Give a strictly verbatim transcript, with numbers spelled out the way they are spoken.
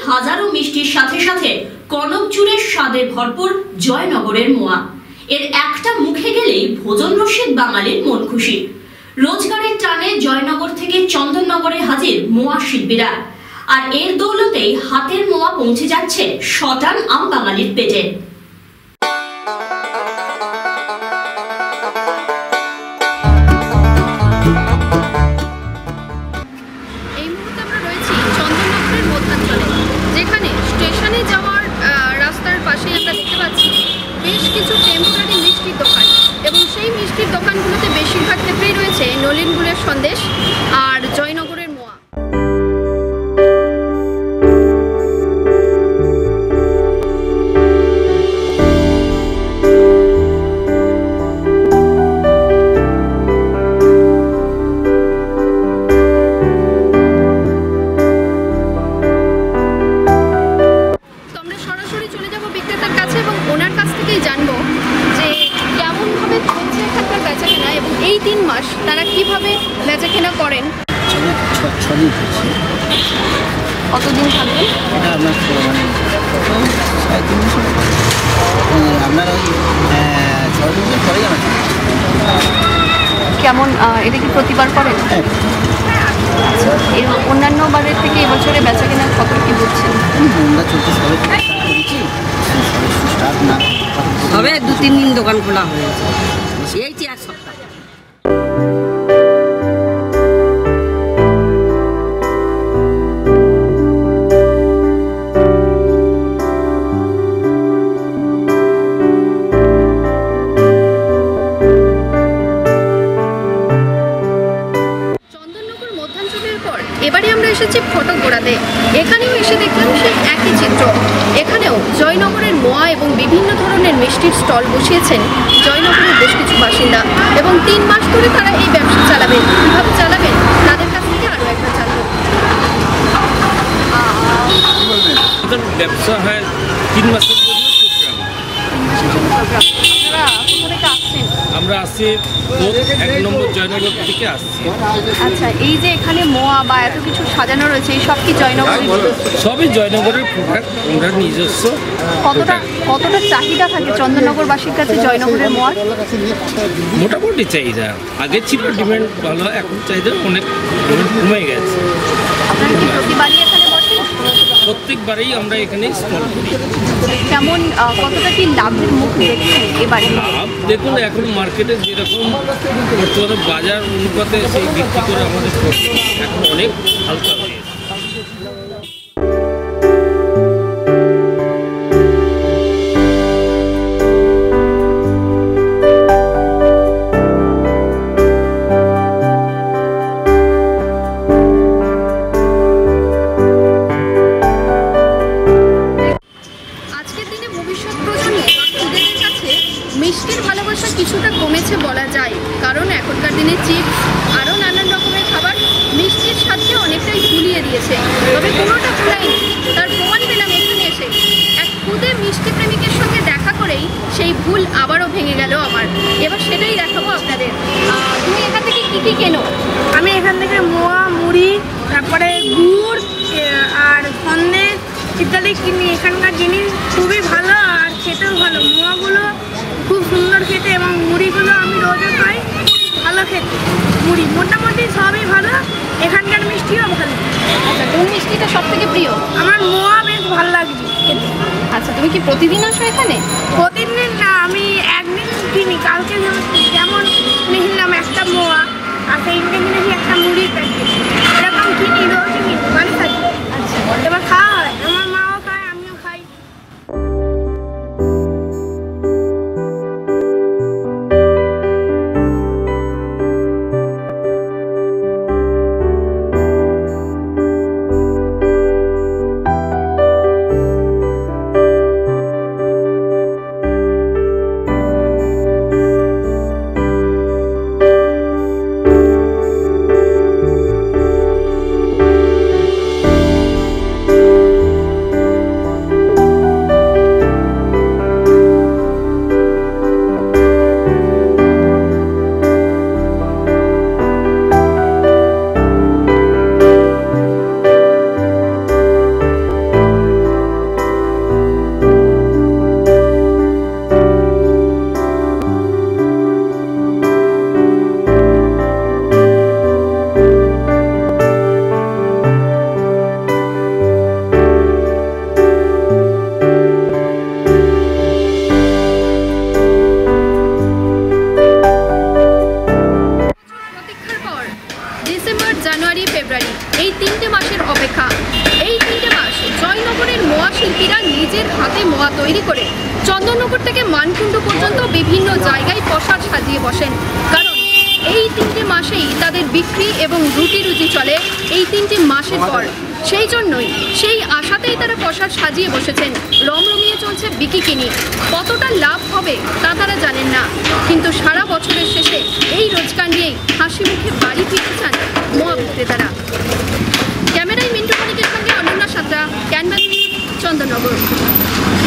হাজারো মিষ্টির সাথে সাথে কনকচুরের স্বাদে ভরপুর জয়নগরের মোয়া। এর একটা মুখে গেলেই ভোজন রসিক বাঙালির মন খুশি। রোজগারের টানে জয়নগর থেকে চন্দননগরে হাজির মোয়া শিল্পীরা, আর এর দৌলতেই হাতের মোয়া পৌঁছে যাচ্ছে শটান আম বাঙালির পেটে। এই মুহূর্তে আমরা রয়েছি চন্দননগরের মধ্যাঞ্চলে, যেখানে স্টেশনে যাওয়ার রাস্তার পাশে আমরা দেখতে পাচ্ছি বেশ কিছু টেম্পোরারি মিষ্টির দোকান, এবং সেই মিষ্টির দোকানগুলোতে বেশিরভাগ ক্ষেত্রেই রয়েছে নলিন গুড়ের সন্দেশ আর জয়নগরের মোয়া। এই তিন মাস তারা কিভাবে বেচা কেনা করেন? কতদিন থাকবেন? কেমন, এটা কি প্রতিবার করেন? আচ্ছা, এর অন্যান্য বারের থেকে এবছরে বেচা কেনা কত কি বুঝছেন? তবে দু তিন দিন দোকান খোলা হয়েছে, এই এক সপ্তাহ। এবারে আমরা এসেছি ফটকগোড়াতে। এখানেও এসে দেখলাম সেই একই চিত্র। এখানেও জয়নগরের মোয়া এবং বিভিন্ন ধরনের মিষ্টির স্টল বসিয়েছেন জয়নগরের বেশ কিছু বাসিন্দা, এবং তিন মাস ধরে তারা এই ব্যবসা চালাবেন। কীভাবে চালাবেন তাদের কাছ থেকে আরও একবার জানবো। ব্যবসা হয় তিন মাসের জন্য প্রোগ্রাম। আপনারা কোথা থেকে আসছেন? আমরা আসছি এক নম্বর জয়নগর থেকে আসছি। আচ্ছা, এই যে এখানে মোয়া বা এত কিছু সাজানো রয়েছে, এই সব কি জয়নগর? সবই জয়নগরের প্রোডাক্ট, আমরা নিজস্ব। কতটা কতটা চাহিদা থাকে চন্দননগরবাসীর কাছে জয়নগরের মোয়ার? মোটামুটি চাহিদা, আগে ছিল ডিমান্ড ভালো, এখন চাহিদা অনেক কমে গেছে। আপনারা কি প্রতিবারই এখানে বসেন? প্রত্যেকবারেই আমরা এখানে স্টল করি। কেমন, কতটা কি লাভের মুখ দেখছেন এবারে? লাভ দেখুন, এখন মার্কেটে যেরকম বর্তমানে বাজার অনুপাতে সেই বিক্রি করে আমাদের এখন অনেক হালকা হয়ে গেছে। মিষ্টির ভালোবাসা কিছুটা কমেছে বলা যায়, কারণ এখনকার দিনে চিপস আরও নানান রকমের খাবার মিষ্টির স্বাদকে অনেকটাই ভুলিয়ে দিয়েছে। তবে কোনোটা ভুলাইনি, তার প্রমাণ পেলাম এখানে এসে। এক খুদে মিষ্টি প্রেমিকের সঙ্গে দেখা করেই সেই ভুল আবারও ভেঙে গেল আমার। এবার সেটাই দেখাবো আপনাদের। তুমি এখান থেকে কী কী কেনো? আমি এখান থেকে মোয়া, মুড়ি, তারপরে গুড় আর সন্দেশ ইত্যাদি কিনি। এখানকার জিনিস খুবই ভালো আর খেতেও ভালো। মোয়াগুলো খুব সুন্দর খেতে, এবং মুড়িগুলো আমি রোজও খাই, ভালো খেতে। মুড়ি মোটামুটি সবই ভালো, এখানকার মিষ্টিও ভালো। আচ্ছা, কোন মিষ্টিটা সব থেকে প্রিয়? আমার মোয়া বেশ ভালো লাগছে খেতে। আচ্ছা, তুমি কি প্রতিদিন আসো এখানে? প্রতিদিন না, আমি একদিন কিনি। কালকে যেমন নিলাম একটা মোয়া, আর সেইদিন কিনেছি একটা মুড়ির প্যাকেট। এরকম কিনি, রোজ কিনি, ভালো থাকি। আচ্ছা, এবার খাওয়া হয়, আমার মাও খায়, আমিও খাই। নিজের হাতে মোয়া তৈরি করে চন্দননগর থেকে মানকুণ্ডু পর্যন্ত বিভিন্ন জায়গায় পসরা সাজিয়ে বসেন। কারণ এই তিনটে মাসেই তাদের বিক্রি এবং রুটি রুজি চলে এই তিনটি মাসের পর। সেই জন্যই সেই আশাতেই তারা পসরা সাজিয়ে বসেছেন। রমরমিয়ে চলছে বিকিকিনি। কতটা লাভ হবে তা তারা জানেন না, কিন্তু সারা বছরের শেষে এই রোজগার নিয়েই হাসি মুখে বাড়ি ফিরতে চান মোয়া বিক্রেতারা। ক্যামেরায় মিন্টু মানিকের সঙ্গে অনন্যা সাঁতরা, ক্যানভাস, চন্দননগর।